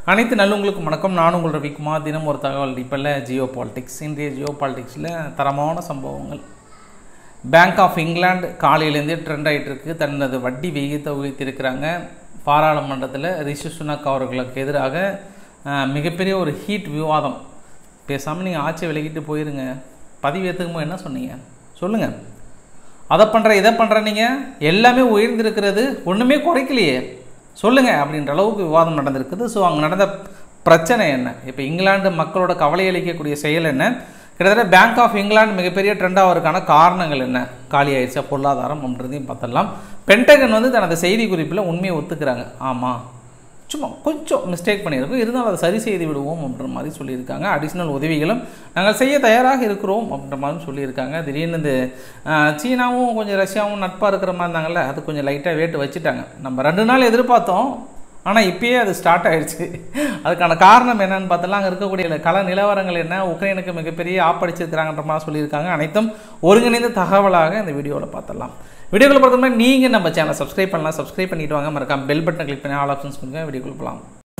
அனைத்து நல்லவங்களுக்கும் வணக்கம். நான் உங்கள் ரவிக்குமார். தினம் ஒரு தகவல். இப்போல்ல ஜியோ பாலிடிக்ஸ், இன்றைய ஜியோ பாலிடிக்ஸில் தரமான சம்பவங்கள். பேங்க் ஆஃப் இங்கிலாந்து காலையிலேருந்தே ட்ரெண்ட் ஆகிட்டு இருக்கு. தனது வட்டி விகிதத்தை உயர்த்தியிருக்கிறாங்க. பாராளுமன்றத்தில் ரிஷி சுனக் அவர்களுக்கு எதிராக மிகப்பெரிய ஒரு ஹீட் விவாதம். பேசாமல் நீங்கள் ஆட்சி விலகிட்டு போயிருங்க. பதிவு ஏற்றுக்கும்போது என்ன சொன்னீங்க சொல்லுங்கள். அதை பண்ணுற இதை பண்ணுற நீங்கள் எல்லாமே உயர்ந்திருக்கிறது, ஒன்றுமே குறைக்கலையே சொல்லுங்கள் அப்படின்ற அளவுக்கு விவாதம் நடந்திருக்குது. ஸோ அங்கே நடந்த பிரச்சனை என்ன, இப்போ இங்கிலாந்து மக்களோட கவலை அளிக்கக்கூடிய செயல் என்ன, கிட்டத்தட்ட பேங்க் ஆஃப் இங்கிலாந்து மிகப்பெரிய ட்ரெண்டாகிறதுக்கான காரணங்கள் என்ன, காலி ஆயிடுச்சா பொருளாதாரம் அப்படின்றதையும் பார்த்துடலாம். பென்டகன் வந்து தனது செய்தி குறிப்பில் உண்மையை ஒத்துக்கிறாங்க. ஆமாம், சும்மா கொஞ்சம் மிஸ்டேக் பண்ணியிருக்கோம், இருந்தாலும் அதை சரி செய்து விடுவோம் அப்படின்ற மாதிரி சொல்லியிருக்காங்க. அடிஷ்னல் உதவிகளும் நாங்கள் செய்ய தயாராக இருக்கிறோம் அப்படின்ற மாதிரி சொல்லியிருக்காங்க. திடீர்னு இந்த சீனாவும் கொஞ்சம் ரஷ்யாவும் நட்பாக இருக்கிற மாதிரி இருந்தாங்கல்ல, அது கொஞ்சம் லைட்டாக வேட்டு வச்சுட்டாங்க. நம்ம 2 நாள் எதிர்பார்த்தோம், ஆனால் இப்பயே அது ஸ்டார்ட் ஆகிடுச்சு. அதுக்கான காரணம் என்னன்னு பார்த்தலாம். அங்கே இருக்கக்கூடிய கள நிலவரங்கள் என்ன, உக்ரைனுக்கு மிகப்பெரிய ஆப்படிச்சிருக்கிறாங்கன்ற மாதிரி சொல்லியிருக்காங்க. அனைத்தும் ஒருங்கிணைந்த தகவலாக இந்த வீடியோவில் பார்த்துடலாம். வீடியோக்குள்ள பார்த்தோம்னா நீங்கள் நம்ம சேனலை சப்ஸ்கிரைப் பண்ணலாம், சப்ஸ்கிரைப் பண்ணிட்டு வாங்க. மறக்காம பெல் பட்டனை கிளிக் பண்ணி ஆல் ஆப்ஷன்ஸ் கொடுங்க. வீடியோக்குள்ள போகலாம்.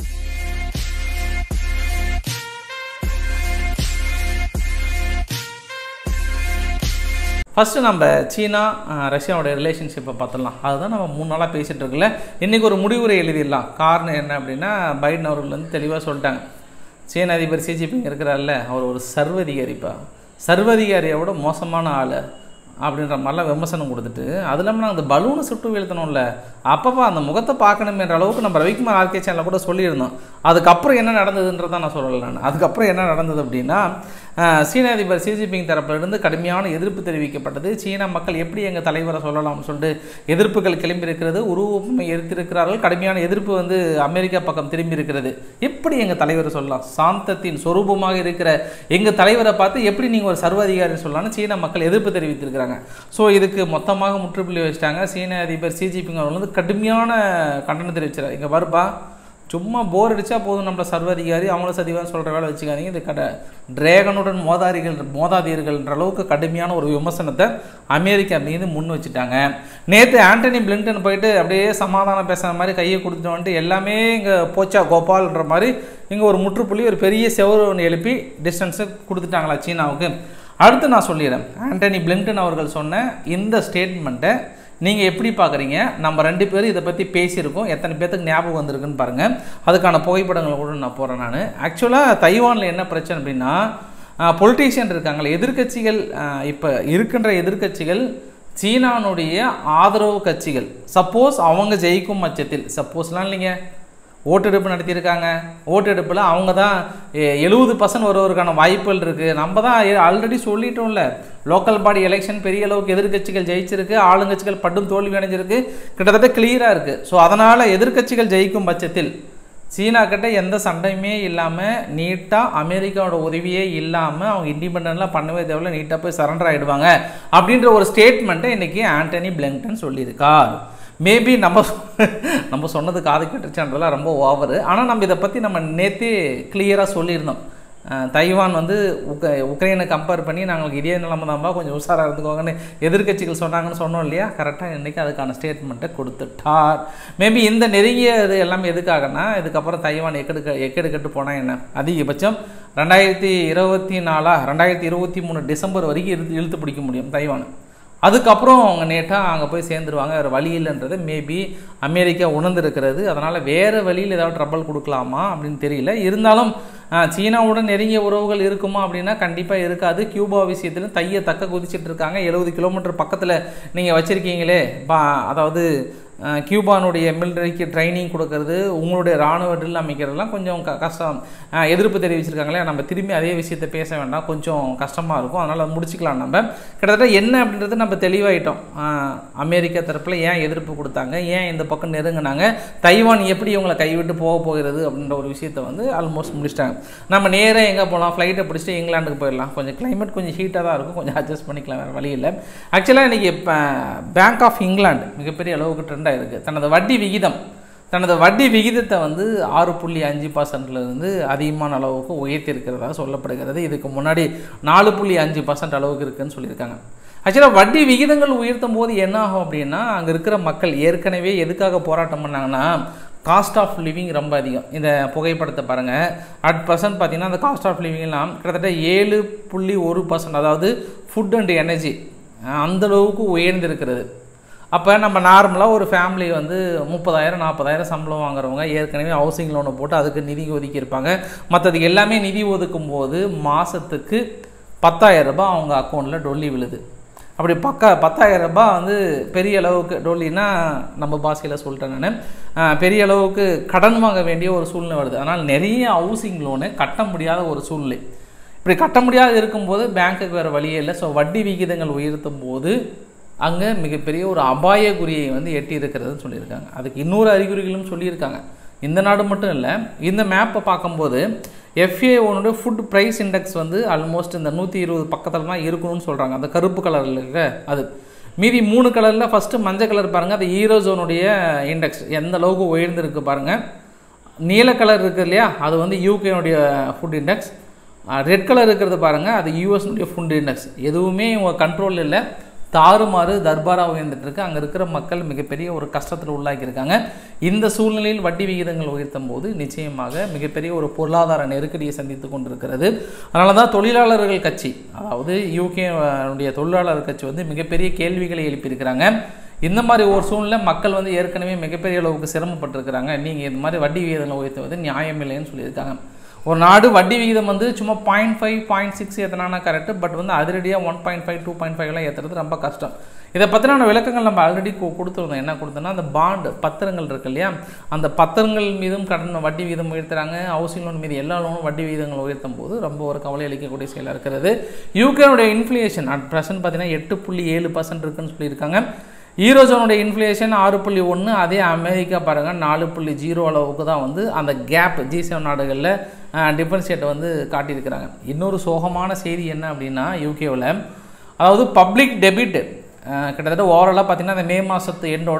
ஃபஸ்ட்டு நம்ம சீனா ரஷ்யாவோட ரிலேஷன்ஷிப்பை பார்த்துடலாம். அதுதான் நம்ம 3 நாளாக பேசிகிட்டு இருக்கல. இன்றைக்கி ஒரு முடிவுரை எழுதிடலாம். காரணம் என்ன அப்படின்னா, பைடன் அவர்கள் வந்து தெளிவாக சொல்லிட்டாங்க. சீன அதிபர் ஷி ஜின்பிங் இருக்கிறார்ல, அவர் ஒரு சர்வதிகாரிப்பா, சர்வதிகாரியோட மோசமான ஆள் அப்படின்ற மாதிரிலாம் விமர்சனம் கொடுத்துட்டு, அது இல்லாமல் நாங்கள் அந்த பலூனை சுட்டு வீழ்த்தணும்ல, அப்பப்போ அந்த முகத்தை பார்க்கணும் என்ற அளவுக்கு நம்ம ரவிக்குமார் ஆர்கே சேனலில் கூட சொல்லியிருந்தோம். அதுக்கப்புறம் என்ன நடந்ததுன்றதான் நான் சொல்லலை. அதுக்கப்புறம் என்ன நடந்தது அப்படின்னா, சீன அதிபர் ஷி ஜின்பிங் தரப்பிலிருந்து கடுமையான எதிர்ப்பு தெரிவிக்கப்பட்டது. சீன மக்கள் எப்படி எங்கள் தலைவரை சொல்லலாம்னு சொல்லிட்டு எதிர்ப்புகள் கிளம்பி இருக்கிறது. உருவமை எடுத்திருக்கிறார்கள். கடுமையான எதிர்ப்பு வந்து அமெரிக்கா பக்கம் திரும்பி இருக்கிறது. எப்படி எங்கள் தலைவரை சொல்லலாம், சாந்தத்தின் சொரூபமாக இருக்கிற எங்கள் தலைவரை பார்த்து எப்படி நீங்கள் ஒரு சர்வாதிகாரி சொல்லலாம்னு சீன மக்கள் எதிர்ப்பு தெரிவித்திருக்கிறாங்க. ஸோ இதுக்கு மொத்தமாக முற்றுப்புள்ளி வச்சிட்டாங்க. சீன அதிபர் ஷி ஜின்பிங் அவர்கள் வந்து கடுமையான கண்டனம் தெரிவிச்சார். இங்கே வருப்பா, சும்மா போர் அடித்தா போதும் நம்மள சர்வாதிகாரி அவங்கள சதிவான்னு சொல்கிற வேலை வச்சுக்காதீங்க, இது டிராகனுடன் மோதாதீர்கள்ன்ற அளவுக்கு கடுமையான ஒரு விமர்சனத்தை அமெரிக்கா மீது முன் வச்சுட்டாங்க. நேற்று ஆண்டனி பிளிங்டன் போயிட்டு அப்படியே சமாதானம் பேசுகிற மாதிரி கையை கொடுத்துட்டு வந்துட்டு எல்லாமே இங்கே போச்சா கோபால்ன்ற மாதிரி இங்கே ஒரு முற்றுப்புள்ளி, ஒரு பெரிய செவரு ஒன்று எழுப்பி டிஸ்டன்ஸை கொடுத்துட்டாங்களா சீனாவுக்கு. அடுத்து நான் சொல்லிடுறேன், ஆண்டனி பிளிங்டன் அவர்கள் சொன்ன இந்த ஸ்டேட்மெண்ட்டை நீங்கள் எப்படி பார்க்குறீங்க? நம்ம 2 பேரும் இதை பற்றி பேசியிருக்கோம், எத்தனை பேர்த்துக்கு ஞாபகம் வந்திருக்குன்னு பாருங்கள். அதுக்கான புகைப்படங்களை கூட நான் போகிறேன். நான் ஆக்சுவலாக தைவானில் என்ன பிரச்சனை அப்படின்னா, பொலிட்டீஷியன் இருக்காங்களே, எதிர்கட்சிகள், இப்போ இருக்கின்ற எதிர்கட்சிகள் சீனானுடைய ஆதரவு கட்சிகள், சப்போஸ் அவங்க ஜெயிக்கும் பட்சத்தில், சப்போஸ்லாம் இல்லைங்க, ஓட்டெடுப்பு நடத்தியிருக்காங்க. ஓட்டெடுப்பில் அவங்க தான் 70% வருவதற்கான வாய்ப்புகள் இருக்குது. நம்ம தான் ஆல்ரெடி சொல்லிட்டோம்ல, லோக்கல் பாடி எலெக்ஷன் பெரிய அளவுக்கு எதிர்கட்சிகள் ஜெயிச்சிருக்கு, ஆளுங்கட்சிகள் படும் தோல்வி அடைஞ்சிருக்கு, கிட்டத்தட்ட கிளியராக இருக்குது. ஸோ அதனால் எதிர்கட்சிகள் ஜெயிக்கும் பட்சத்தில் சீனா கிட்ட எந்த சண்டையுமே இல்லாமல் நீட்டாக அமெரிக்காவோட உதவியே இல்லாமல் அவங்க இண்டிபெண்டன்ட்லாம் பண்ணவே தேவையில்ல, நீட்டாக போய் சரண்டர் ஆகிடுவாங்க அப்படின்ற ஒரு ஸ்டேட்மெண்ட்டை இன்றைக்கி ஆண்டனி பிளிங்டன் சொல்லியிருக்கார். மேபி நம்ம சொன்னது காது கட்டுச்சான்றதெல்லாம் ரொம்ப ஓவரு. ஆனால் நம்ம இதை பற்றி நம்ம நேற்றே கிளியராக சொல்லியிருந்தோம். தைவான் வந்து உக்ரைனை கம்பேர் பண்ணி நாங்களுக்கு இதே நிலைமை தான்ப்பா, கொஞ்சம் உஷாராக இருந்துக்கோங்கன்னு எதிர்கட்சிகள் சொன்னாங்கன்னு சொன்னோம் இல்லையா. கரெக்டாக இன்றைக்கி அதுக்கான ஸ்டேட்மெண்ட்டை கொடுத்துட்டார். மேபி இந்த நெருங்கிய இது எல்லாமே எதுக்காகனா, இதுக்கப்புறம் தைவான் எக்கெடுக்கட்டு போனால் என்ன, அதிகபட்சம் 2024 2023 டிசம்பர் வரைக்கும் இழுத்து பிடிக்க முடியும் தைவான். அதுக்கப்புறம் அவங்க நேட்டாக அங்கே போய் சேர்ந்துருவாங்க. வேறு வழி இல்லைன்றது மேபி அமெரிக்கா உணர்ந்துருக்கிறது. அதனால் வேறு வழியில் ஏதாவது ட்ரபிள் கொடுக்கலாமா அப்படின்னு தெரியல. இருந்தாலும் சீனாவுடன் நெருங்கிய உறவுகள் இருக்குமா அப்படின்னா கண்டிப்பாக இருக்காது. கியூபா விஷயத்திலும் தையை தக்க குதிச்சிட்டு இருக்காங்க. 70 கிலோமீட்டர் பக்கத்தில் நீங்கள் வச்சுருக்கீங்களே, அதாவது கியூபானுடைய மிலிட்டரிக்கு ட்ரைனிங் கொடுக்கறது, உங்களுடைய இராணுவ ட்ரில் அமைக்கிறதுலாம் கொஞ்சம் கஷ்டம். எதிர்ப்பு தெரிவிச்சிருக்காங்களே, நம்ம திரும்பி அதே விஷயத்தை பேச வேண்டாம், கொஞ்சம் கஷ்டமாக இருக்கும். அதனால் அதை முடிச்சுக்கலாம். நம்ம கிட்டத்தட்ட என்ன அப்படின்றது நம்ம தெளிவாயிட்டோம். அமெரிக்கா தரப்பில் ஏன் எதிர்ப்பு கொடுத்தாங்க, ஏன் இந்த பக்கம் நெருங்கினாங்க, தைவான் எப்படி இவங்களை கைவிட்டு போகிறது அப்படின்ற ஒரு விஷயத்தை வந்து ஆல்மோஸ்ட் முடிச்சிட்டாங்க. நம்ம நேராக எங்கே போகலாம், ஃப்ளைட்டை பிடிச்சிட்டு இங்கிலாந்துக்கு போயிடலாம். கொஞ்சம் கிளைமேட் கொஞ்சம் ஹீட்டாக தான் இருக்கும், கொஞ்சம் அட்ஜஸ்ட் பண்ணிக்கலாம், வேறு வழி இல்லை. ஆக்சுவலாக இன்றைக்கி பேங்க் ஆஃப் இங்கிலாந்து மிகப்பெரிய அளவுக்கு ட்ரெண்ட் ஆகிருக்கு. தனது வட்டி விகிதத்தை வந்து 6.5% அதிகமான அளவுக்கு உயர்த்தியிருக்கிறதா சொல்லப்படுகிறது. இதுக்கு முன்னாடி 4.5% அளவுக்கு இருக்குதுன்னு சொல்லியிருக்காங்க. ஆக்சுவலாக வட்டி விகிதங்கள் உயர்த்தும் போது என்ன ஆகும் அப்படின்னா, அங்கே இருக்கிற மக்கள் ஏற்கனவே எதுக்காக போராட்டம் பண்ணாங்கன்னா, காஸ்ட் ஆஃப் லிவிங் ரொம்ப அதிகம். இந்த புகைப்படத்தை பாருங்கள். அட் ப்ரெசன்ட் பார்த்திங்கன்னா அந்த காஸ்ட் ஆஃப் லிவிங்லாம் கிட்டத்தட்ட 7.1%, அதாவது ஃபுட் அண்ட் எனர்ஜி அந்தளவுக்கு உயர்ந்திருக்கிறது. அப்போ நம்ம நார்மலாக ஒரு ஃபேமிலி வந்து 30,000-40,000 சம்பளம் வாங்குறவங்க ஏற்கனவே ஹவுசிங் லோனை போட்டு அதுக்கு நிதி ஒதுக்கியிருப்பாங்க. மற்றதுக்கு எல்லாமே நிதி ஒதுக்கும் போது மாதத்துக்கு 10,000 ரூபாய் அவங்க அக்கௌண்ட்டில் டொல்லி விழுது. அப்படி 10,000 ரூபாய் வந்து பெரிய அளவுக்கு, டொல்லின்னா நம்ம பாஷையில் சொல்லிட்டேன் நான், பெரிய அளவுக்கு கடன் வாங்க வேண்டிய ஒரு சூழ்நிலை வருது. அதனால் நிறைய ஹவுசிங் லோனு கட்ட முடியாத ஒரு சூழ்நிலை. இப்படி கட்ட முடியாத இருக்கும்போது பேங்க்குக்கு வேறு வழியே இல்லை. ஸோ வட்டி விகிதங்கள் உயர்த்தும் போது அங்கே மிகப்பெரிய ஒரு அபாய குறியை வந்து எட்டி இருக்கிறதுன்னு சொல்லியிருக்காங்க. அதுக்கு இன்னொரு அறிகுறிகளும் சொல்லியிருக்காங்க. இந்த நாடு மட்டும் இல்லை, இந்த மேப்பை பார்க்கும்போது FAO ஃபுட் ப்ரைஸ் இண்டெக்ஸ் வந்து ஆல்மோஸ்ட் இந்த 120 பக்கத்தில் தான் இருக்கணும்னு சொல்கிறாங்க. அந்த கருப்பு கலரில் இருக்க அது. மீதி 3 கலரில் ஃபஸ்ட்டு மஞ்சள் கலர் பாருங்கள், அது ஈரோசோனுடைய இண்டெக்ஸ் எந்த அளவுக்கு உயர்ந்திருக்கு பாருங்கள். நீல கலர் இருக்குது இல்லையா, அது வந்து யூகேனுடைய ஃபுட் இண்டெக்ஸ். ரெட் கலர் இருக்கிறது பாருங்கள், அது யூஎஸ்னுடைய ஃபுட் இண்டெக்ஸ். எதுவுமே உங்கள் கண்ட்ரோல் இல்லை, தாறுமாறு தர்பாராக உயர்ந்துட்டுருக்கு. அங்கே இருக்கிற மக்கள் மிகப்பெரிய ஒரு கஷ்டத்தில் உள்ளாக்கியிருக்காங்க. இந்த சூழ்நிலையில் வட்டி விகிதங்கள் உயர்த்தும் போது நிச்சயமாக மிகப்பெரிய ஒரு பொருளாதார நெருக்கடியை சந்தித்து கொண்டிருக்கிறது. அதனால தான் தொழிலாளர்கள் கட்சி, அதாவது யூகேனுடைய தொழிலாளர் கட்சி வந்து மிகப்பெரிய கேள்விகளை எழுப்பியிருக்கிறாங்க. இந்த மாதிரி ஒரு சூழ்நிலை மக்கள் வந்து ஏற்கனவே மிகப்பெரிய அளவுக்கு சிரமப்பட்டிருக்கிறாங்க. நீங்கள் இந்த மாதிரி வட்டி விகிதங்களை உயர்த்துவது நியாயம் இல்லைன்னு சொல்லியிருக்காங்க. ஒரு நாடு வட்டி விகிதம் வந்து சும்மா 0.5 0.6 ஏற்றினா கரெக்டு, பட் வந்து அதிரடியாக 1.5 2.5 ஏற்றுறது ரொம்ப கஷ்டம். இதை பற்றின விளக்கங்கள் நம்ம ஆல்ரெடி கொடுத்துருந்தோம். என்ன கொடுத்தோன்னா, அந்த பாண்டு பத்திரங்கள் இருக்கு இல்லையா, அந்த பத்திரங்கள் மீதும் கடன் வட்டி விகிதம் உயர்த்துறாங்க. ஹவுசிங் லோன் மீது எல்லா லோனும் வட்டி விகிதங்கள் உயர்த்தும் போது ரொம்ப ஒரு கவலை அளிக்கக்கூடிய செயலாக இருக்கிறது. யூகேனுடைய இன்ஃப்ளேஷன் அட் ப்ரெசன்ட் பார்த்தீங்கன்னா 8.7% இருக்குன்னு சொல்லியிருக்காங்க. ஈரோசோனுடைய இன்ஃப்ளேஷன் 6.1, அதே அமெரிக்கா பாருங்கள் 4.0 அளவுக்கு தான் வந்து அந்த கேப் G7 நாடுகளில் டிஃபரன்ஷியேட்டை வந்து காட்டியிருக்கிறாங்க. இன்னொரு சோகமான செய்தி என்ன அப்படின்னா, யூகேவில் அதாவது பப்ளிக் டெபிட் கிட்டத்தட்ட ஓவராலாக பார்த்திங்கன்னா அந்த மே மாதத்து எண்டோட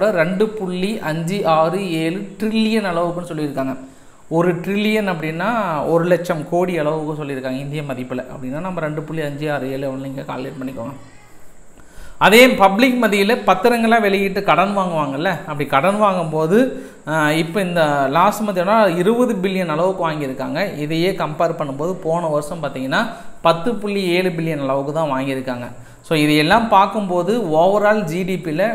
2.567 ட்ரில்லியன் அளவுக்குன்னு சொல்லியிருக்காங்க. 1 ட்ரில்லியன் அப்படின்னா 1 லட்சம் கோடி அளவுக்கு சொல்லியிருக்காங்க இந்திய மதிப்பில். அப்படின்னா நம்ம 2.567 நீங்கள் கால்குலேட் பண்ணிக்கோங்க. அதே பப்ளிக் மத்தியில் பத்திரங்களாக வெளியிட்டு கடன் வாங்குவாங்கள்ல, அப்படி கடன் வாங்கும்போது இப்போ இந்த லாஸ்ட் மத்தியம்னா 20 பில்லியன் அளவுக்கு வாங்கியிருக்காங்க. இதையே கம்பேர் பண்ணும்போது போன வருஷம் பார்த்திங்கன்னா 10.7 பில்லியன் அளவுக்கு தான் வாங்கியிருக்காங்க. ஸோ இதையெல்லாம் பார்க்கும்போது ஓவரால் ஜிடிபியில்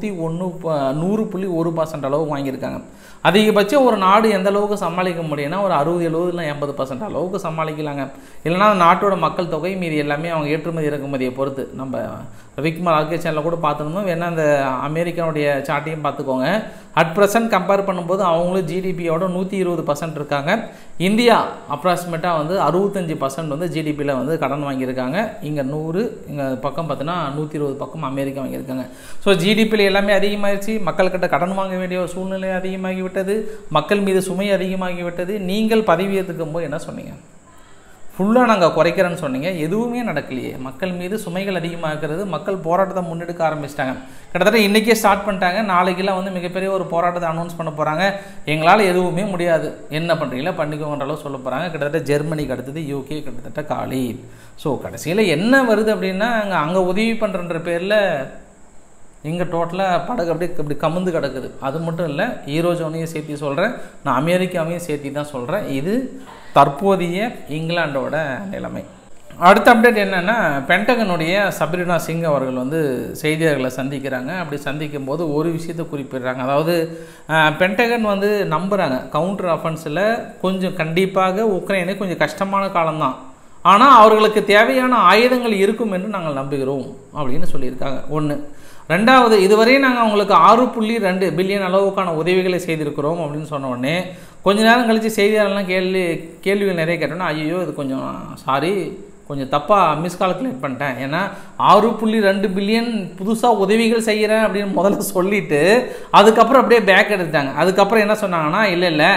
100.1% அளவுக்கு வாங்கியிருக்காங்க. அதிகபட்சம் ஒரு நாடு எந்த அளவுக்கு சமாளிக்க முடியும்னா ஒரு 60-70 இல்லை 80% அளவுக்கு சமாளிக்கலாங்க. இல்லைனா நாட்டோட மக்கள் தொகை மீது எல்லாமே அவங்க ஏற்றுமதி இறக்குமதியை பொறுத்து. நம்ம விக்மால் ஆர்கே சேனலில் கூட பார்த்துருந்தோம். வேணால் அந்த அமெரிக்காவுடைய சார்ட்டையும் பார்த்துக்கோங்க. அட் ப்ரெசன்ட் கம்பேர் பண்ணும்போது அவங்களும் ஜிடிபியோட 120% இருக்காங்க. இந்தியா அப்ராக்சிமேட்டாக வந்து 65% வந்து ஜிடிபியில் வந்து கடன் வாங்கியிருக்காங்க. இங்கே 100, இங்கே பக்கம் பார்த்தீங்கன்னா 120 பக்கம் அமெரிக்கா வாங்கியிருக்காங்க. ஸோ ஜிடிபியில் எல்லாமே அதிகமாகிடுச்சு. மக்கள்கிட்ட கடன் வாங்க வேண்டிய ஒரு சூழ்நிலை அதிகமாகிவிட்டது. மக்கள் மீது சுமை அதிகமாகிவிட்டது. நீங்கள் பதவியேற்றுக்கும் போது என்ன சொன்னீங்க? ஃபுல்லாக நாங்கள் குறைக்கிறேன்னு சொன்னீங்க. எதுவுமே நடக்கலையே. மக்கள் மீது சுமைகள் அதிகமாகிறது. மக்கள் போராட்டத்தை முன்னெடுக்க ஆரம்பிச்சிட்டாங்க. கிட்டத்தட்ட இன்றைக்கே ஸ்டார்ட் பண்ணிட்டாங்க. நாளைக்கெல்லாம் வந்து மிகப்பெரிய ஒரு போராட்டத்தை அனௌன்ஸ் பண்ண போகிறாங்க. எங்களால் எதுவுமே முடியாது, என்ன பண்ணுறீங்களோ பண்ணிக்கோங்கன்ற அளவு சொல்ல போகிறாங்க. கிட்டத்தட்ட ஜெர்மனிக்கு அடுத்தது யூகே கிட்டத்தட்ட காலி. ஸோ கடைசியில் என்ன வருது அப்படின்னா, அங்கே உதவி பண்ணுறன்ற பேரில் இங்கே டோட்டலாக படகு அப்படி கமுந்து கிடக்குது. அது மட்டும் இல்லை, ஈரோசோனையும் சேர்த்து சொல்கிறேன், நான் அமெரிக்காவையும் சேர்த்து தான் சொல்கிறேன். இது தற்போதைய இங்கிலாண்டோட நிலைமை. அடுத்த அப்டேட் என்னென்னா, பென்டகனுடைய சப்ரீனா சிங் அவர்கள் வந்து செய்தியாளர்களை சந்திக்கிறாங்க. அப்படி சந்திக்கும் போது ஒரு விஷயத்தை குறிப்பிடுறாங்க. அதாவது பென்டகன் வந்து நம்புகிறாங்க கவுண்டர் அஃபென்ஸில் கொஞ்சம் கண்டிப்பாக உக்ரைனு கொஞ்சம் கஷ்டமான காலம்தான், ஆனால் அவர்களுக்கு தேவையான ஆயுதங்கள் இருக்கும் என்று நாங்கள் நம்புகிறோம் அப்படின்னு சொல்லியிருக்காங்க. ஒன்று. ரெண்டாவது, இதுவரை நாங்கள் அவங்களுக்கு 6.2 பில்லியன் அளவுக்கான உதவிகளை செய்திருக்கிறோம் அப்படின்னு சொன்ன உடனே கொஞ்ச நேரம் கழித்து செய்தியாளர்லாம் கேள்விகள் நிறைய கேட்டோன்னா, ஐயோ இது கொஞ்சம் சாரி, கொஞ்சம் தப்பாக மிஸ்கால்குலேட் பண்ணிட்டேன். ஏன்னா 6.2 பில்லியன் புதுசாக உதவிகள் செய்கிறேன் அப்படின்னு முதல்ல சொல்லிவிட்டு அதுக்கப்புறம் அப்படியே பேக் எடுத்துட்டாங்க. அதுக்கப்புறம் என்ன சொன்னாங்கன்னா, இல்லை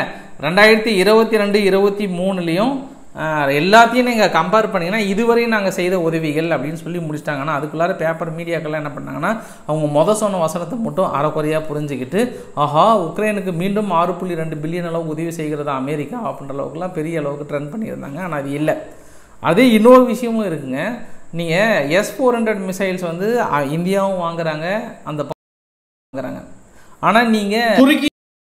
2022-23 எல்லாத்தையும் நீங்கள் கம்பேர் பண்ணிங்கன்னா இதுவரையும் நாங்கள் செய்த உதவிகள் அப்படின்னு சொல்லி முடிச்சிட்டாங்கன்னா, அதுக்குள்ளார பேப்பர் மீடியாக்கெல்லாம் என்ன பண்ணாங்கன்னா, அவங்க சொன்ன வசனத்தை மட்டும் அரைக்குறையாக புரிஞ்சுக்கிட்டு, ஆஹா உக்ரைனுக்கு மீண்டும் 6.2 பில்லியன் அளவு உதவி செய்கிறதா அமெரிக்கா அப்படின்ற அளவுக்குலாம் பெரிய அளவுக்கு ட்ரெண்ட் பண்ணியிருந்தாங்க. ஆனால் அது இல்லை. அதே இன்னொரு விஷயமும் இருக்குங்க. நீங்கள் S-400 மிசைல்ஸ் வந்து இந்தியாவும் வாங்குறாங்க, அந்த வாங்குறாங்க. ஆனால் நீங்கள்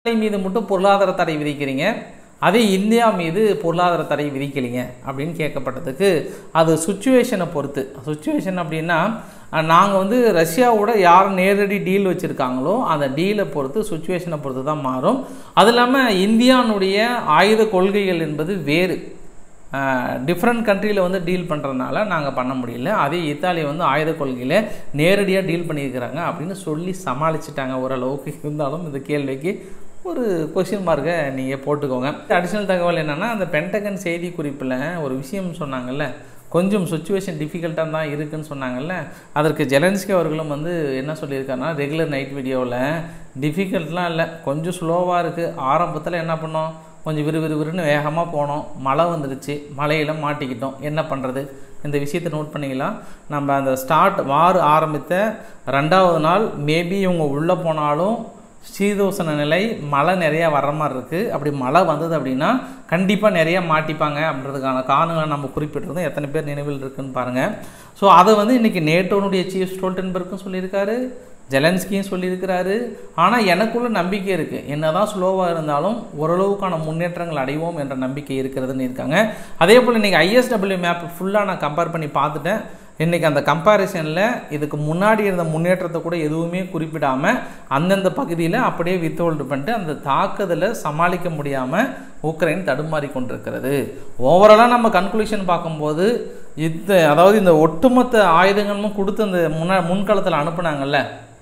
மீது மட்டும் பொருளாதார தடை விதிக்கிறீங்க, அதே இந்தியா மீது பொருளாதார தடை விதிக்கலைங்க அப்படின்னு கேட்கப்பட்டதுக்கு அது சுச்சுவேஷனை பொறுத்து. சுச்சுவேஷன் அப்படின்னா நாங்கள் வந்து ரஷ்யாவோட யார் நேரடி டீல் வச்சுருக்காங்களோ அந்த டீலை பொறுத்து சுச்சுவேஷனை பொறுத்து தான் மாறும். அது இல்லாமல் இந்தியானுடைய ஆயுத கொள்கைகள் என்பது வேறு, டிஃப்ரெண்ட் கண்ட்ரியில் வந்து டீல் பண்ணுறதுனால நாங்கள் பண்ண முடியல. அதே இத்தாலி வந்து ஆயுத கொள்கையில் நேரடியாக டீல் பண்ணியிருக்கிறாங்க அப்படின்னு சொல்லி சமாளிச்சிட்டாங்க ஓரளவுக்கு. இருந்தாலும் இந்த கேள்விக்கு ஒரு கொஸ்டின் மார்க்கை நீங்கள் போட்டுக்கோங்க. அடிஷ்னல் தகவல் என்னென்னா, அந்த பென்டகன் செய்தி குறிப்பில் ஒரு விஷயம் சொன்னாங்கல்ல, கொஞ்சம் சுச்சுவேஷன் டிஃபிகல்ட்டாக தான் இருக்குதுன்னு சொன்னாங்கல்ல. அதற்கு ஜெலன்ஸ்கி அவர்களும் வந்து என்ன சொல்லியிருக்காருன்னா, ரெகுலர் நைட் வீடியோவில் டிஃபிகல்ட்லாம் இல்லை, கொஞ்சம் ஸ்லோவாக இருக்குது. ஆரம்பத்தில் என்ன பண்ணோம், கொஞ்சம் விறுவிறுன்னு வேகமாக போனோம், மழை வந்துடுச்சு, மழையில் மாட்டிக்கிட்டோம், என்ன பண்ணுறது. இந்த விஷயத்தை நோட் பண்ணிக்கலாம். நம்ம அந்த வார் ஆரம்பித்த 2வது நாள் மேபி இவங்க உள்ளே போனாலும் சீதோசன நிலை, மழை நிறையா வர்ற மாதிரி இருக்குது. அப்படி மழை வந்தது அப்படின்னா கண்டிப்பாக நிறையா மாட்டிப்பாங்க அப்படின்றதுக்கான காரணங்களை நம்ம குறிப்பிட்டிருந்தோம். எத்தனை பேர் நினைவில் இருக்குதுன்னு பாருங்கள். ஸோ அதை வந்து இன்றைக்கி நேட்டோனுடைய சீஃப் ஸ்டோல்டன்பர்க்கும் சொல்லியிருக்காரு, ஜெலன்ஸ்கியும் சொல்லியிருக்கிறாரு. ஆனால் எனக்குள்ள நம்பிக்கை இருக்குது, என்ன தான் ஸ்லோவாக இருந்தாலும் ஓரளவுக்கான முன்னேற்றங்கள் அடைவோம் என்ற நம்பிக்கை இருக்கிறதுன்னு இருக்காங்க. அதே போல் இன்றைக்கி ISW மேப் ஃபுல்லாக நான் கம்பேர் பண்ணி பார்த்துட்டேன். இன்றைக்கி அந்த கம்பேரிசனில் இதுக்கு முன்னாடி இருந்த முன்னேற்றத்தை கூட எதுவுமே குறிப்பிடாமல் அந்தந்த பகுதியில் அப்படியே வித்ஹோல்டு பண்ணிட்டு அந்த தாக்குதலை சமாளிக்க முடியாமல் உக்ரைன் தடுமாறி கொண்டிருக்கிறது. ஓவராலாக நம்ம கன்க்ளூஷன் பார்க்கும்போது அதாவது இந்த ஒட்டுமொத்த ஆயுதங்களும் கொடுத்து அந்த முன்களத்தில் அனுப்புனாங்கல்ல,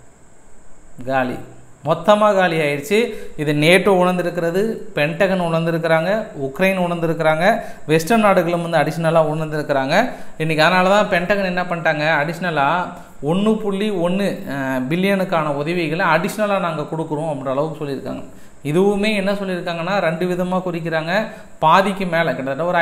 காலி, மொத்தமாக காலி ஆயிடுச்சு. இது நேட்டோ உணர்ந்திருக்கிறது, பென்டகன் உணர்ந்திருக்கிறாங்க, உக்ரைன் உணர்ந்திருக்கிறாங்க, வெஸ்டர்ன் நாடுகளும் வந்து அடிஷ்னலாக உணர்ந்திருக்கிறாங்க. இன்றைக்கி அதனால தான் பென்டகன் என்ன பண்ணிட்டாங்க, அடிஷ்னலாக 1.1 பில்லியனுக்கான உதவிகளை அடிஷ்னலாக நாங்கள் கொடுக்குறோம் அப்படின்ற அளவுக்கு சொல்லியிருக்காங்க. இதுவுமே என்ன சொல்லியிருக்காங்கன்னா 2 விதமாக குறிக்கிறாங்க. பாதிக்கு மேலே கிட்டத்தட்ட ஒரு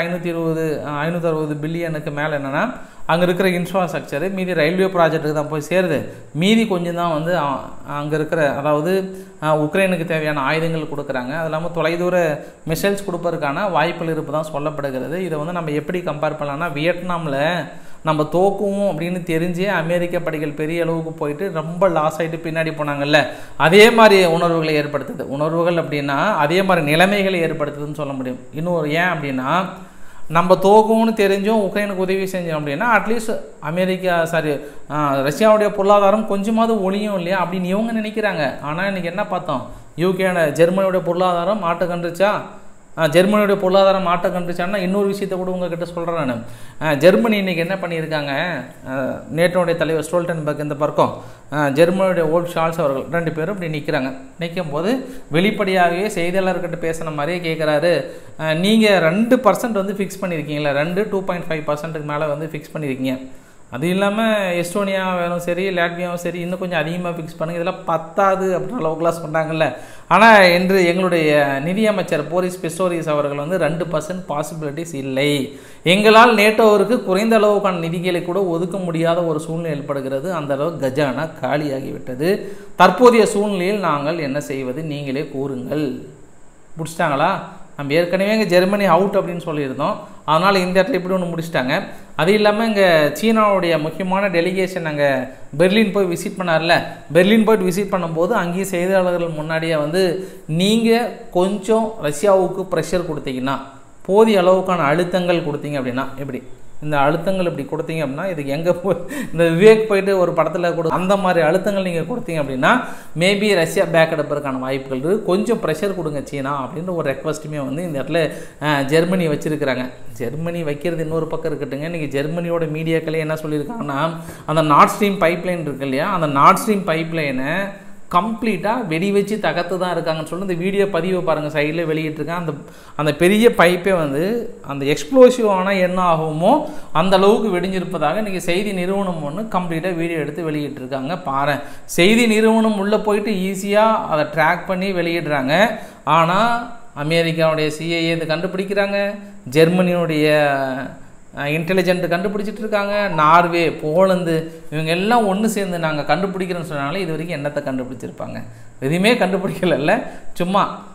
560 பில்லியனுக்கு மேலே என்னென்னா அங்கே இருக்கிற இன்ஃப்ராஸ்ட்ரக்சரு, மீதி ரயில்வே ப்ராஜெக்ட்டுக்கு தான் போய் சேருது. மீதி கொஞ்சம் தான் வந்து அங்கே இருக்கிற, அதாவது உக்ரைனுக்கு தேவையான ஆயுதங்கள் கொடுக்குறாங்க. அது இல்லாமல் தொலைதூர மிசைல்ஸ் கொடுப்பதற்கான வாய்ப்புகள் இருப்பு தான் சொல்லப்படுகிறது. இதை வந்து நம்ம எப்படி கம்பேர் பண்ணலாம்னா, வியட்நாமில் நம்ம தோக்குவோம் அப்படின்னு தெரிஞ்சே அமெரிக்க படைகள் பெரிய அளவுக்கு போயிட்டு ரொம்ப லாஸ் ஆகிட்டு பின்னாடி போனாங்கல்ல, அதே மாதிரி உணர்வுகளை ஏற்படுத்துது. உணர்வுகள் அப்படின்னா அதே மாதிரி நிலைமைகளை ஏற்படுத்துதுன்னு சொல்ல முடியும். இன்னொரு ஏன் அப்படின்னா, நம்ம தோக்கும்னு தெரிஞ்சோம் உக்ரைனுக்கு உதவி செஞ்சோம் அப்படின்னா அட்லீஸ்ட் ரஷ்யாவுடைய பொருளாதாரம் கொஞ்சமாவது ஒளியும் இல்லையா அப்படின்னு இவங்க நினைக்கிறாங்க. ஆனால் இன்றைக்கி என்ன பார்த்தோம், ஜெர்மனியோட பொருளாதாரம் ஆட்ட கண்டுச்சா, ஜெர்மனியோட பொருளாதாரம் ஆட்ட கண்டுச்சான்னா இன்னொரு விஷயத்தை கூட உங்ககிட்ட சொல்கிறேன் நான். ஜெர்மனி இன்றைக்கி என்ன பண்ணியிருக்காங்க, நேட்டோடைய தலைவர் ஸ்டோல்டன்பர்க் இந்த பக்கம், ஜெர்மனியுடைய ஓல்ட் ஷால்ஸ் அவர்கள் 2 பேரும் இப்படி நிற்கிறாங்க. நிற்கும் போது வெளிப்படையாகவே செய்தியாளர்கிட்ட பேசின மாதிரியே கேட்குறாரு, நீங்கள் 2% வந்து ஃபிக்ஸ் பண்ணியிருக்கீங்களா, 2.5% மேலே வந்து ஃபிக்ஸ் பண்ணியிருக்கீங்க. அது இல்லாமல் எஸ்டோனியாவும் சரி, லாட்வியாவும் சரி, இன்னும் கொஞ்சம் அதிகமாக ஃபிக்ஸ் பண்ணுங்கள், இதெல்லாம் பத்தாது அப்படின்ற அளவுக்குலாம் சொன்னாங்கல்ல. ஆனால் இன்று எங்களுடைய நிதியமைச்சர் போரிஸ் பிஸ்டோரியஸ் அவர்கள் வந்து 2% பாசிபிலிட்டிஸ் இல்லை, எங்களால் நேட்டோவிற்கு குறைந்த அளவுக்கான நிதிகளை கூட ஒதுக்க முடியாத ஒரு சூழ்நிலை ஏற்படுகிறது, அந்த அளவு கஜானா காலியாகிவிட்டது, தற்போதைய சூழ்நிலையில் நாங்கள் என்ன செய்வது நீங்களே கூறுங்கள். முடிச்சிட்டாங்களா? நம்ம ஏற்கனவே இங்கே ஜெர்மனி அவுட் அப்படின்னு சொல்லியிருந்தோம், அதனால் இந்த இடத்துல இப்படி ஒன்று முடிச்சிட்டாங்க. அது இல்லாமல் இங்கே சீனாவுடைய முக்கியமான டெலிகேஷன் அங்கே பெர்லின் போய் விசிட் பண்ணார்ல, பெர்லின் போய்ட்டு விசிட் பண்ணும்போது அங்கேயும் செய்தியாளர்கள் முன்னாடியே வந்து நீங்கள் கொஞ்சம் ரஷ்யாவுக்கு ப்ரெஷர் கொடுத்தீங்கன்னா, போதிய அளவுக்கான அழுத்தங்கள் கொடுத்தீங்க அப்படின்னா, எப்படி இந்த அழுத்தங்கள் இப்படி கொடுத்தீங்க அப்படின்னா, இதுக்கு எங்கே போய் இந்த விவேக் போயிட்டு ஒரு படத்தில் கொடு அந்த மாதிரி அழுத்தங்கள் நீங்கள் கொடுத்தீங்க அப்படின்னா மேபி ரஷ்யா பேக் எடுப்பதற்கான வாய்ப்புகள் இருக்குது, கொஞ்சம் ப்ரெஷர் கொடுங்க சீனா அப்படின்ற ஒரு ரெக்வஸ்ட்டுமே வந்து இந்த இடத்துல ஜெர்மனி வச்சுருக்கிறாங்க. ஜெர்மனி வைக்கிறது இன்னொரு பக்கம் இருக்கட்டுங்க, இன்றைக்கி ஜெர்மனியோட மீடியாக்களே என்ன சொல்லியிருக்காங்கன்னா, அந்த நார்ட் ஸ்ட்ரீம் பைப்லைன் இருக்கு இல்லையா, அந்த நார்ட் ஸ்ட்ரீம் பைப்லைனை கம்ப்ளீட்டாக வெடி வச்சு தகர்த்து தான் இருக்காங்கன்னு சொல்லி இந்த வீடியோ பதிவு பாருங்கள், சைடில் வெளியிட்டிருக்கேன். அந்த பெரிய பைப்பே வந்து அந்த எக்ஸ்ப்ளோசிவ் ஆனால் என்ன ஆகுமோ அந்த அளவுக்கு வெடிஞ்சிருப்பதாக இன்றைக்கி செய்தி நிறுவனம் ஒன்று கம்ப்ளீட்டாக வீடியோ எடுத்து வெளியிட்டிருக்காங்க. பாரு, செய்தி நிறுவனம் உள்ளே போயிட்டு ஈஸியாக அதை ட்ராக் பண்ணி வெளியிடுறாங்க. ஆனால் அமெரிக்காவுடைய CIA இதை கண்டுபிடிக்கிறாங்க, ஜெர்மனியுடைய இன்டெலிஜென்ட் கண்டுபிடிச்சிட்டு இருக்காங்க, நார்வே, போலந்து, இவங்க எல்லாம் ஒன்று சேர்ந்து நாங்கள் கண்டுபிடிக்கிறோன்னு சொன்னாலே இது வரைக்கும் என்னத்தை கண்டுபிடிச்சிருப்பாங்க, எதுவுமே கண்டுபிடிக்கல. சும்மா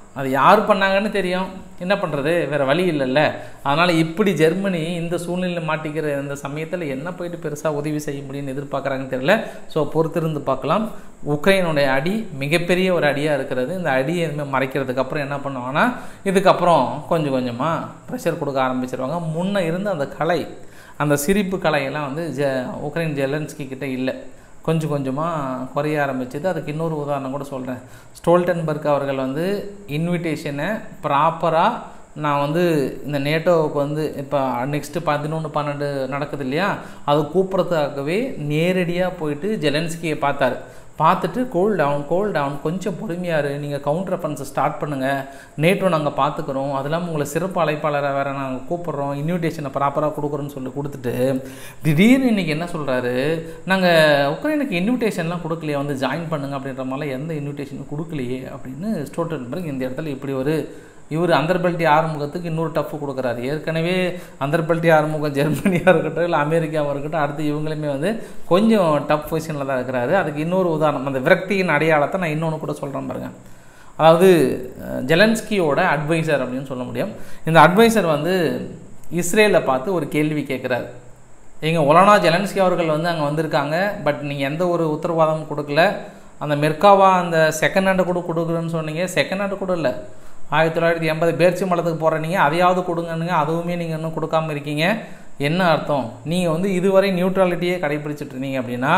அது யார் பண்ணாங்கன்னு தெரியும், என்ன பண்ணுறது, வேறு வழி இல்லைல்ல. அதனால் இப்படி ஜெர்மனி இந்த சூழ்நிலையில் மாட்டிக்கிற இந்த சமயத்தில் என்ன போயிட்டு பெருசாக உதவி செய்ய முடியும்னு எதிர்பார்க்குறாங்கன்னு தெரியல. ஸோ பொறுத்திருந்து பார்க்கலாம். உக்ரைனுடைய அடி மிகப்பெரிய ஒரு அடியாக இருக்கிறது. இந்த அடியை எதுவுமே மறைக்கிறதுக்கு அப்புறம் என்ன பண்ணுவாங்கன்னா இதுக்கப்புறம் கொஞ்சம் கொஞ்சமாக ப்ரெஷர் கொடுக்க ஆரம்பிச்சிருவாங்க. முன்னே இருந்த அந்த கலை, அந்த சிரிப்பு கலையெல்லாம் வந்து உக்ரைன் ஜெலன்ஸ்கி கிட்டே இல்லை, கொஞ்சம் கொஞ்சமாக குறைய ஆரம்பிச்சது. அதுக்கு இன்னொரு உதாரணம் கூட சொல்கிறேன். ஸ்டோல்டன்பர்க் அவர்கள் வந்து இன்விடேஷனை ப்ராப்பராக நான் வந்து இந்த நேட்டோவுக்கு வந்து இப்போ நெக்ஸ்ட்டு 11-12 நடக்குது இல்லையா, அது கூப்பிட்றதுக்காகவே நேரடியாக போயிட்டு ஜெலன்ஸ்கியை பார்த்துட்டு கோல் டவுன் கொஞ்சம் பொறுமையாரு, நீங்கள் கவுண்டர் அஃபென்ஸை ஸ்டார்ட் பண்ணுங்கள், நேட்டோ நாங்கள் பார்த்துக்குறோம், அது இல்லாமல் உங்களை சிறப்பு அழைப்பாளரை வேறு நாங்கள் கூப்பிட்றோம், இன்விடேஷனை ப்ராப்பராக கொடுக்குறோன்னு சொல்லி கொடுத்துட்டு திடீர்னு இன்றைக்கி என்ன சொல்கிறாரு, நாங்கள் உக்ரைனுக்கு இன்விடேஷன்லாம் கொடுக்கலையே, வந்து ஜாயின் பண்ணுங்க அப்படின்ற மாதிரிலாம் எந்த இன்விடேஷனும் கொடுக்கலையே அப்படின்னு ஸ்டோல்டன்பர்க் இந்த இடத்துல இப்படி ஒரு இவர் அந்தர்பல்டி ஆறுமுகத்துக்கு இன்னொரு டஃப் கொடுக்குறாரு. ஏற்கனவே அந்தர்பல்டி ஆறுமுகம் ஜெர்மனியாக இருக்கட்டும் இல்லை அமெரிக்காவாக இருக்கட்டும், அடுத்து இவங்களுமே வந்து கொஞ்சம் டஃப் பொசிஷனில் தான் இருக்கிறாரு. அதுக்கு இன்னொரு உதாரணம், அந்த விரக்தியின் அடையாளத்தை நான் இன்னொன்று கூட சொல்கிறேன் பாருங்கள். அதாவது ஜெலன்ஸ்கியோட அட்வைசர் அப்படின்னு சொல்ல முடியும். இந்த அட்வைசர் வந்து இஸ்ரேலை பார்த்து ஒரு கேள்வி கேட்குறாரு. எங்கள் ஒலனா ஜெலன்ஸ்கி அவர்கள் வந்து அங்கே வந்திருக்காங்க, பட் நீங்கள் எந்த ஒரு உத்தரவாதமும் கொடுக்கல, அந்த மெர்காவா அந்த செகண்ட் ஹேண்டு கூட கொடுக்குறேன்னு சொன்னீங்க, செகண்ட் ஹேண்டு கூட இல்லை, 1980 பேர்ச்சி மலத்துக்கு போகிற நீங்கள் அதையாவது கொடுங்கன்னுங்க, அதுவுமே நீங்கள் இன்னும் கொடுக்காமல் இருக்கீங்க. என்ன அர்த்தம், நீங்கள் வந்து இதுவரை நியூட்ரலிட்டியே கடைபிடிச்சிட்டு இருந்தீங்க அப்படின்னா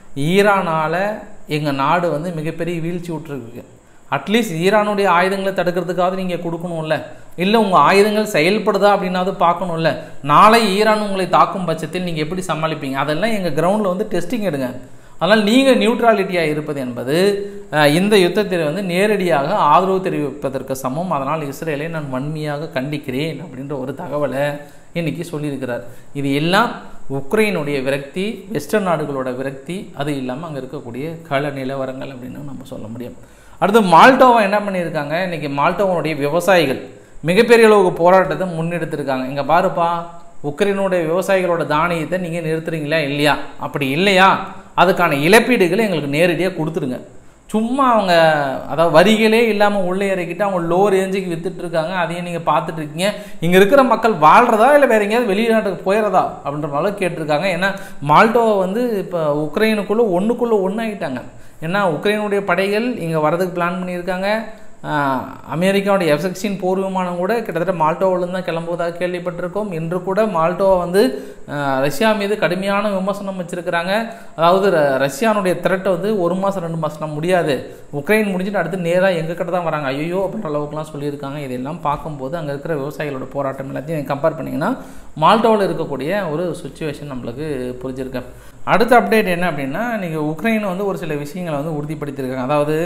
ஈரானால் எங்கள் நாடு வந்து மிகப்பெரிய வீழ்ச்சி விட்டுருக்கு. அட்லீஸ்ட் ஈரானுடைய ஆயுதங்களை தடுக்கிறதுக்காவது நீங்கள் கொடுக்கணும்ல, இல்லை உங்கள் ஆயுதங்கள் செயல்படுதா அப்படின்னாவது பார்க்கணும்ல. நாளை ஈரான் உங்களை தாக்கும் பட்சத்தில் நீங்கள் எப்படி சமாளிப்பீங்க, அதெல்லாம் எங்கள் கிரவுண்டில் வந்து டெஸ்டிங் எடுங்க. அதனால் நீங்கள் நியூட்ராலிட்டியாக இருப்பது என்பது இந்த யுத்தத்தில் வந்து நேரடியாக ஆதரவு தெரிவிப்பதற்கு சமம். அதனால் இஸ்ரேலை நான் வன்மையாக கண்டிக்கிறேன் அப்படின்ற ஒரு தகவலை இன்றைக்கி சொல்லியிருக்கிறார். இது எல்லாம் உக்ரைனுடைய விரக்தி, வெஸ்டர்ன் நாடுகளோட விரக்தி, அது இல்லாமல் அங்கே இருக்கக்கூடிய கள நிலவரங்கள் அப்படின்னு நம்ம சொல்ல முடியும். அடுத்து மால்டோவா என்ன பண்ணியிருக்காங்க, இன்றைக்கி மால்டோவனுடைய விவசாயிகள் மிகப்பெரிய அளவுக்கு போராட்டத்தை முன்னெடுத்திருக்காங்க. இங்கே பாருப்பா, உக்ரைனுடைய விவசாயிகளோட தானியத்தை நீங்கள் நிறுத்துறீங்களா இல்லையா, அப்படி இல்லையா அதுக்கான இழப்பீடுகளை எங்களுக்கு நேரடியாக கொடுத்துருங்க. சும்மா அவங்க அதாவது வரிகளே இல்லாமல் உள்ளே இறக்கிட்டு அவங்க லோ ரேஞ்சுக்கு விற்றுட்ருக்காங்க, அதையும் நீங்கள் பார்த்துட்ருக்கீங்க. இங்கே இருக்கிற மக்கள் வாழ்கிறதா இல்லை வேறு எங்கேயாவது வெளிநாட்டுக்கு போயிடுறதா அப்படின்ற மாதிரி கேட்டிருக்காங்க. ஏன்னா மால்டோவை வந்து இப்போ உக்ரைனுக்குள்ளே ஒன்று ஆகிட்டாங்க. ஏன்னா உக்ரைனுடைய படைகள் இங்கே வரதுக்கு பிளான் பண்ணியிருக்காங்க. அமெரிக்காவுடைய F-16 போர் விமானம் கூட கிட்டத்தட்ட மால்டோவிலேருந்து தான் கிளம்புவதாக கேள்விப்பட்டிருக்கோம். இன்று கூட மால்டோவை வந்து ரஷ்யா மீது கடுமையான விமர்சனம் வச்சுருக்கிறாங்க. அதாவது ரஷ்யானுடைய த்ரெட்டை வந்து 1 மாதம் 2 மாதம் முடியாது, உக்ரைன் முடிஞ்சுட்டு அடுத்து நேராக எங்கள் கிட்ட தான் வராங்க ஐயோ அப்படின்ற அளவுக்குலாம் சொல்லியிருக்காங்க. இதெல்லாம் பார்க்கும்போது அங்கே இருக்கிற விவசாயிகளோட போராட்டம் எல்லாத்தையும் கம்பேர் பண்ணிங்கன்னா மால்டோவில் இருக்கக்கூடிய ஒரு சுச்சுவேஷன் நம்மளுக்கு புரிஞ்சிருக்கேன். அடுத்த அப்டேட் என்ன அப்படின்னா, நீங்கள் உக்ரைன் வந்து ஒரு சில விஷயங்களை வந்து உறுதிப்படுத்தியிருக்காங்க. அதாவது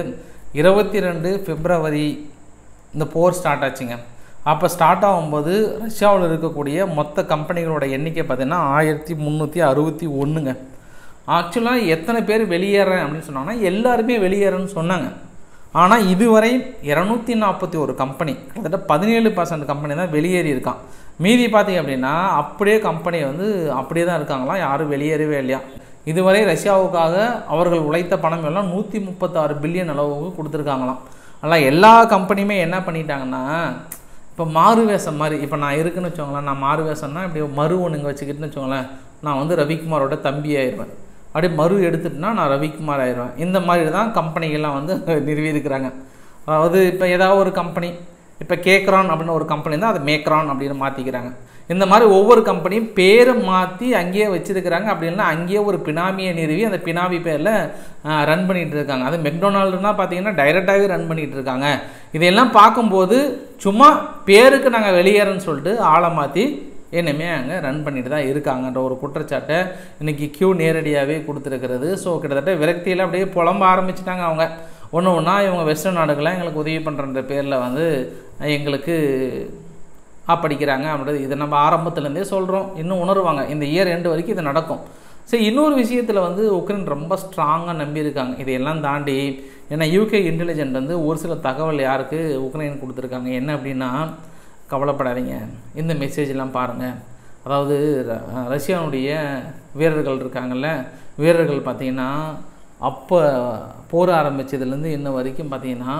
22 பிப்ரவரி இந்த போர் ஸ்டார்ட் ஆச்சுங்க. அப்போ ஸ்டார்ட் ஆகும்போது ரஷ்யாவில் இருக்கக்கூடிய மொத்த கம்பெனிகளோட எண்ணிக்கை பார்த்திங்கன்னா 1361ங்க. ஆக்சுவலாக எத்தனை பேர் வெளியேறேன் அப்படின்னு சொன்னாங்கன்னா எல்லாருமே வெளியேறேன்னு சொன்னாங்க. ஆனால் இதுவரை 241 கம்பெனி, கிட்டத்தட்ட 17% கம்பெனி தான் வெளியேறி இருக்கான். மீதி பார்த்திங்க அப்படின்னா அப்படியே கம்பெனி வந்து அப்படியே தான் இருக்காங்களாம், யாரும் வெளியேறவே இல்லையா. இதுவரை ரஷ்யாவுக்காக அவர்கள் உழைத்த பணம் எல்லாம் 136 பில்லியன் அளவுக்கு கொடுத்துருக்காங்களாம். ஆனால் எல்லா கம்பெனியுமே என்ன பண்ணிட்டாங்கன்னா, இப்போ மாறு வேஷம் மாதிரி, இப்போ நான் இருக்குன்னு வச்சோங்களேன், நான் மாறு வேஷம்னா இப்படி மறு ஒன்றுங்க வச்சுக்கிட்டுன்னு வச்சோங்களேன், நான் வந்து ரவிக்குமாரோட தம்பி ஆயிடுவேன், அப்படியே மறு எடுத்துட்டுனா நான் ரவிக்குமார் ஆயிடுவேன். இந்த மாதிரி தான் கம்பெனிகள்லாம் வந்து நிறுவியிருக்கிறாங்க. அதாவது இப்போ ஏதாவது ஒரு கம்பெனி, இப்போ கேக்ரான் அப்படின்னு ஒரு கம்பெனி தான் அதை மேக்ரான் அப்படின்னு மாற்றிக்கிறாங்க. இந்த மாதிரி ஒவ்வொரு கம்பெனியும் பேரை மாற்றி அங்கேயே வச்சுருக்கிறாங்க. அப்படின்னா அங்கேயே ஒரு பினாமியை நிறுவி அந்த பினாமி பேரில் ரன் பண்ணிகிட்டு இருக்காங்க. அது மெக்டொனால்டுனா பார்த்தீங்கன்னா டைரெக்டாகவே ரன் பண்ணிகிட்டு இருக்காங்க. இதையெல்லாம் பார்க்கும்போது சும்மா பேருக்கு நாங்கள் வெளியேறன்னு சொல்லிட்டு ஆளை மாற்றி என்னமே அங்கே ரன் பண்ணிட்டு தான் இருக்காங்கன்ற ஒரு குற்றச்சாட்டை இன்றைக்கி கியூ நேரடியாகவே கொடுத்துருக்கிறது. ஸோ கிட்டத்தட்ட விரக்தியில் அப்படியே புலம்ப ஆரம்பிச்சிட்டாங்க அவங்க. ஒன்று ஒன்றா இவங்க வெஸ்டர்ன் நாடுகள்லாம் எங்களுக்கு உதவி பண்ணுறன்ற பேரில் வந்து எங்களுக்கு படிக்கிறாங்க அப்படின்றது இதை நம்ம ஆரம்பத்துலேருந்தே சொல்கிறோம். இன்னும் உணர்வாங்க, இந்த இயர் எண்டு வரைக்கும் இது நடக்கும். சரி, இன்னொரு விஷயத்தில் வந்து உக்ரைன் ரொம்ப ஸ்ட்ராங்காக நம்பியிருக்காங்க. இதையெல்லாம் தாண்டி ஏன்னா யூகே இன்டெலிஜென்ட் வந்து ஒரு சில தகவல் யாருக்கு உக்ரைன் கொடுத்துருக்காங்க. என்ன அப்படின்னா, கவலைப்படாதீங்க, இந்த மெசேஜெலாம் பாருங்கள். அதாவது ரஷ்யாவுடைய வீரர்கள் இருக்காங்கல்ல, வீரர்கள் பார்த்திங்கன்னா அப்போ போர் ஆரம்பித்ததுலேருந்து இன்ன வரைக்கும் பார்த்திங்கன்னா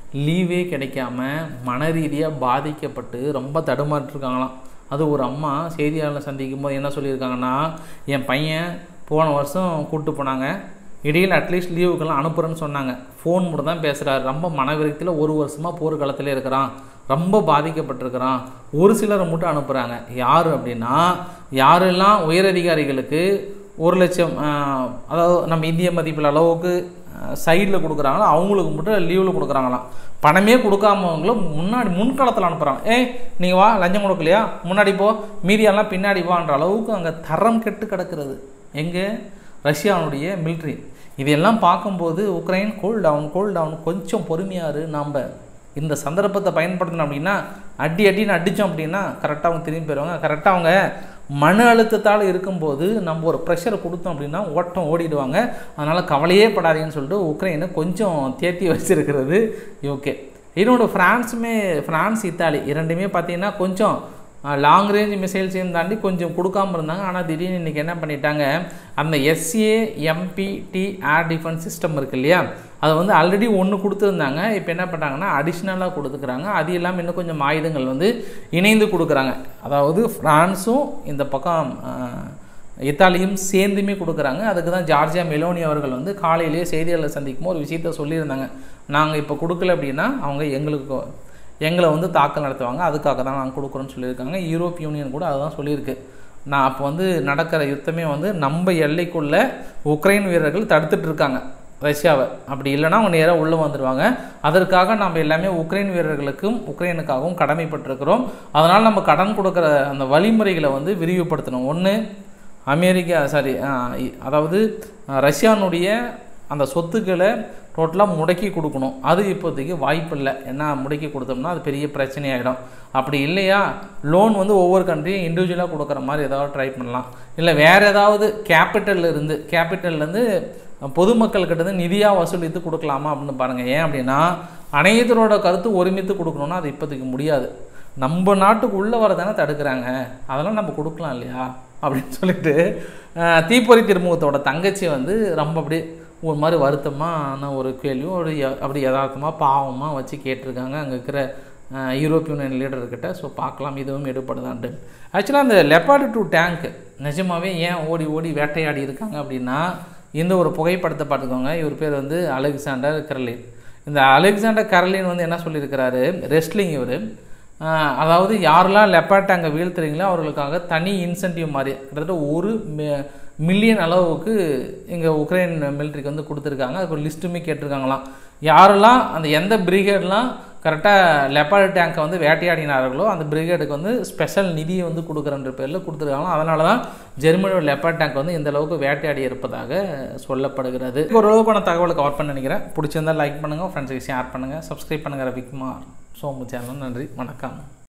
லீவே கிடைக்காம மன ரீதியாக பாதிக்கப்பட்டு ரொம்ப தடுமாறிட்டுருக்காங்களாம். அது ஒரு அம்மா செய்தியாளரை சந்திக்கும் போது என்ன சொல்லியிருக்காங்கன்னா, என் பையன் போன வருஷம் கூப்பிட்டு போனாங்க, இடையில் அட்லீஸ்ட் லீவுக்கெல்லாம் அனுப்புகிறேன்னு சொன்னாங்க, ஃபோன் மட்டும் தான் பேசுகிறாரு, ரொம்ப மனவிரக்தியில் 1 வருஷமாக போர்க்காலத்தில் இருக்கிறான், ரொம்ப பாதிக்கப்பட்டிருக்கிறான். ஒரு சிலரை மட்டும் அனுப்புகிறாங்க. யார் அப்படின்னா, யாரெல்லாம் உயரதிகாரிகளுக்கு 1 லட்சம், அதாவது நம்ம இந்திய மதிப்பில் அளவுக்கு சைடில் கொடுக்குறாங்களோ அவங்களுக்கு மட்டும் லீவில் கொடுக்குறாங்களாம். பணமே கொடுக்காமவங்களும் முன்காலத்தில் அனுப்புகிறாங்க. நீங்கள் வா, லஞ்சம் கொடுக்கலையா, முன்னாடி போ, மீதியெல்லாம் பின்னாடி வான்ற அளவுக்கு அங்கே தரம் கெட்டு கிடக்கிறது. எங்கே? ரஷ்யாவுடைய மிலிட்ரி. இதெல்லாம் பார்க்கும்போது உக்ரைன் கூல் டவுன், கொஞ்சம் பொறுமையாரு. நாம் இந்த சந்தர்ப்பத்தை பயன்படுத்தணும் அப்படின்னா அடின்னு அடித்தோம் அப்படின்னா கரெக்டாக அவங்க திரும்பி போயிடுவாங்க. கரெக்டாக அவங்க மன அழுத்தத்தால் இருக்கும்போது நம்ம ஒரு ப்ரெஷரை கொடுத்தோம் அப்படின்னா ஓடிடுவாங்க. அதனால் கவலையே படாதீங்கன்னு சொல்லிட்டு உக்ரைனை கொஞ்சம் தேர்த்தி வச்சிருக்கிறது யூகே. இன்னொன்று ஃப்ரான்ஸ் இத்தாலி இரண்டுமே பார்த்திங்கன்னா கொஞ்சம் லாங் ரேஞ்ச் மிசைல்ஸையும் தாண்டி கொஞ்சம் கொடுக்காமல் இருந்தாங்க. ஆனால் திடீர்னு இன்றைக்கி என்ன பண்ணிட்டாங்க, அந்த SAMPT ஏர் டிஃபென்ஸ் சிஸ்டம் இருக்குது இல்லையா, அதை வந்து ஆல்ரெடி 1 கொடுத்துருந்தாங்க. இப்போ என்ன பண்ணுறாங்கன்னா அடிஷ்னலாக கொடுத்துக்கிறாங்க. அது இல்லாமல் இன்னும் கொஞ்சம் ஆயுதங்கள் வந்து இணைந்து கொடுக்குறாங்க. அதாவது ஃப்ரான்ஸும் இந்த பக்கம் இத்தாலியும் சேர்ந்துமே கொடுக்குறாங்க. அதுக்கு தான் ஜார்ஜியா மெலோனி அவர்கள் வந்து காலையிலேயே செய்தியாளர் சந்திக்கும் ஒரு விஷயத்த சொல்லியிருந்தாங்க. நாங்கள் இப்போ கொடுக்கல அப்படின்னா அவங்க எங்களை வந்து தாக்கல் நடத்துவாங்க, அதுக்காக தான் நாங்கள் கொடுக்குறோன்னு சொல்லியிருக்காங்க. யூரோப் யூனியன் கூட அதுதான் சொல்லியிருக்கு. நான் அப்போ வந்து நடக்கிற யுத்தமே வந்து நம்ம எல்லைக்குள்ளே உக்ரைன் வீரர்கள் தடுத்துட்டு இருக்காங்க ரஷ்யாவை. அப்படி இல்லைனா அவங்க நேராக உள்ளே வந்துடுவாங்க. அதற்காக நம்ம எல்லாமே உக்ரைன் உக்ரைனுக்காகவும் கடமைப்பட்டிருக்கிறோம். அதனால் நம்ம கடன் கொடுக்குற அந்த வழிமுறைகளை வந்து விரிவுபடுத்தணும். ஒன்று அதாவது ரஷ்யானுடைய அந்த சொத்துக்களை டோட்டலாக முடக்கி கொடுக்கணும். அது இப்போதைக்கு வாய்ப்பு இல்லை. ஏன்னா முடக்கி கொடுத்தோம்னா அது பெரிய பிரச்சனையாகிடும். அப்படி இல்லையா லோன் வந்து ஒவ்வொரு கண்ட்ரியும் இண்டிவிஜுவலாக கொடுக்குற மாதிரி ஏதாவது ட்ரை பண்ணலாம். இல்லை வேறு ஏதாவது கேபிட்டல்லேருந்து பொதுமக்கள்கிட்ட நிதியாக வசூலித்து கொடுக்கலாமா அப்படின்னு பாருங்கள். ஏன் அப்படின்னா அனைத்தரோட கருத்து ஒருமித்து கொடுக்கணுன்னா அது இப்போதைக்கு முடியாது. நம்ம நாட்டுக்கு உள்ளே வரதானே தடுக்கிறாங்க, அதெல்லாம் நம்ம கொடுக்கலாம் இல்லையா அப்படின்னு சொல்லிட்டு தீப்பொறி திருமுகத்தோட தங்கச்சி வந்து ரொம்ப அப்படியே ஒரு மாதிரி வருத்தமான ஒரு கேள்வியும் அப்படி யதார்த்தமாக பாவமாக வச்சு கேட்டிருக்காங்க அங்கே இருக்கிற யூரோப் யூனியன் லீடர்கிட்ட. ஸோ பார்க்கலாம் இதுவும் எடுப்படுதான்ட்டு. ஆக்சுவலாக அந்த லெப்பார்டு 2 டேங்க் நிஜமாகவே ஏன் ஓடி வேட்டையாடி இருக்காங்க அப்படின்னா, இந்த ஒரு புகைப்படத்தை பார்த்துக்கோங்க. இவர் பேர் வந்து அலெக்சாண்டர் கரலின். இந்த அலெக்சாண்டர் கரலின் வந்து என்ன சொல்லியிருக்கிறாரு, ரெஸ்லிங் இவர். அதாவது யாரெல்லாம் லெப்பார்ட் டேங்கை வீழ்த்துறீங்களோ அவர்களுக்காக தனி இன்சென்டிவ் மாதிரி கிட்டத்தட்ட 1 மில்லியன் அளவுக்கு இங்கே உக்ரைன் மிலிட்ரிக்கு வந்து கொடுத்துருக்காங்க. அதுக்கு ஒரு லிஸ்ட்டுமே கேட்டிருக்காங்களாம். யாரெல்லாம் அந்த எந்த பிரிகேட்லாம் கரெக்டாக லெப்பார்ட் டேங்கை வந்து வேட்டையாடினார்களோ அந்த பிரிகேடுக்கு வந்து ஸ்பெஷல் நிதியை வந்து கொடுக்குறன்ற பேரில் கொடுத்துருக்காங்க. அதனால தான் ஜெர்மனியோட லெப்பார்ட் டேங்க் வந்து இந்த அளவுக்கு வேட்டையாடி இருப்பதாக சொல்லப்படுகிறது. ஓரளவுக்கான தகவலை கவர் பண்ண நினைக்கிறேன். பிடிச்சிருந்தால் லைக் பண்ணுங்கள், ஃப்ரெண்ட்ஸுக்கு ஷேர் பண்ணுங்கள், சப்ஸ்கிரைப் பண்ணுங்கள். ரவிக்குமார் சோமு சேனல். நன்றி, வணக்கம்.